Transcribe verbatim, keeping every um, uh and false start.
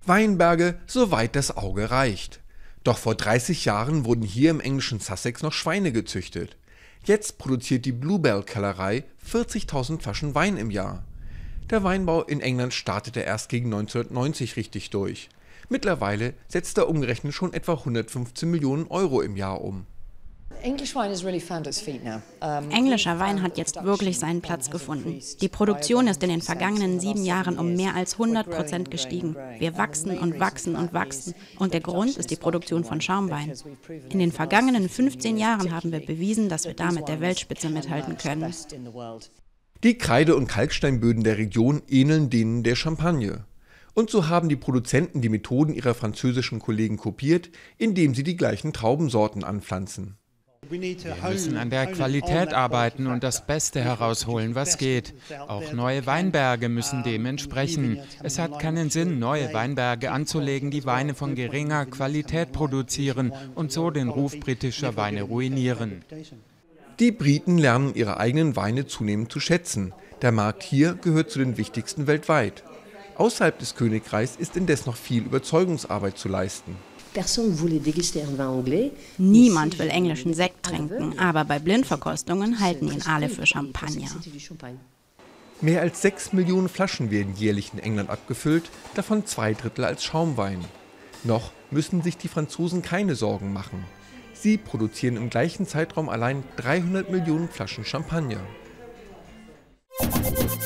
Weinberge, soweit das Auge reicht. Doch vor dreißig Jahren wurden hier im englischen Sussex noch Schweine gezüchtet. Jetzt produziert die Bluebell-Kellerei vierzigtausend Flaschen Wein im Jahr. Der Weinbau in England startete erst gegen neunzehnhundertneunzig richtig durch. Mittlerweile setzt er umgerechnet schon etwa hundertfünfzehn Millionen Euro im Jahr um. Englischer Wein hat jetzt wirklich seinen Platz gefunden. Die Produktion ist in den vergangenen sieben Jahren um mehr als hundert Prozent gestiegen. Wir wachsen und wachsen und wachsen. Und der Grund ist die Produktion von Schaumwein. In den vergangenen fünfzehn Jahren haben wir bewiesen, dass wir da mit der Weltspitze mithalten können. Die Kreide- und Kalksteinböden der Region ähneln denen der Champagne. Und so haben die Produzenten die Methoden ihrer französischen Kollegen kopiert, indem sie die gleichen Traubensorten anpflanzen. Wir müssen an der Qualität arbeiten und das Beste herausholen, was geht. Auch neue Weinberge müssen dem entsprechen. Es hat keinen Sinn, neue Weinberge anzulegen, die Weine von geringer Qualität produzieren und so den Ruf britischer Weine ruinieren. Die Briten lernen ihre eigenen Weine zunehmend zu schätzen. Der Markt hier gehört zu den wichtigsten weltweit. Außerhalb des Königreichs ist indes noch viel Überzeugungsarbeit zu leisten. Niemand will englischen Sekt trinken, aber bei Blindverkostungen halten ihn alle für Champagner. Mehr als sechs Millionen Flaschen werden jährlich in England abgefüllt, davon zwei Drittel als Schaumwein. Noch müssen sich die Franzosen keine Sorgen machen. Sie produzieren im gleichen Zeitraum allein dreihundert Millionen Flaschen Champagner.